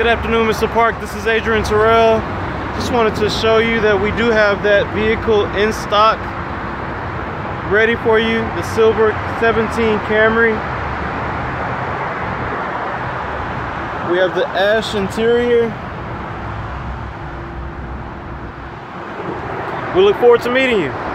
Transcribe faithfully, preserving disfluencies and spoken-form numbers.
Good afternoon, Mister Park. This is Adrian Terrell. Just wanted to show you that we do have that vehicle in stock, ready for you. The silver seventeen Camry. We have the ash interior. We look forward to meeting you.